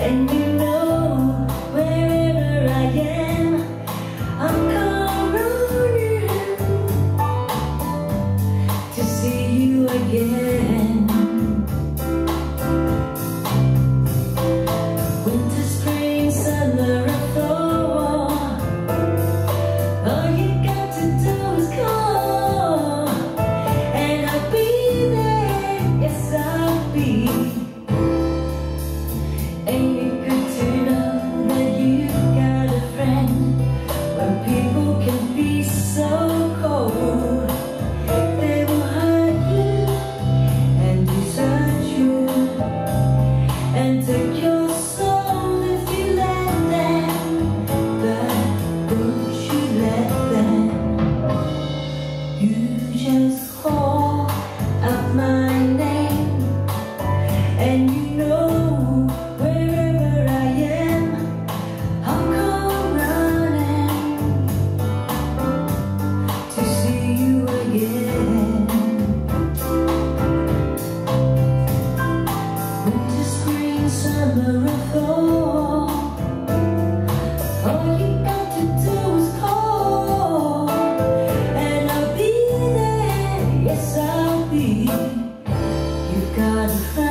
And you know, wherever I am, I'm coming to see you again. Winter, spring, summer, or fall, all you got to do is call, and I'll be there, yes I'll be. Ain't it good to know that you got a friend? When people can be so cold, they will hurt you and desert you and take your soul if you let them. But don't you let them. You just call out my name, and you know, wherever I am, I'll come running to see you again. Winter, spring, summer, or fall, all you got to do is call, and I'll be there, yes I'll be. You've got a friend.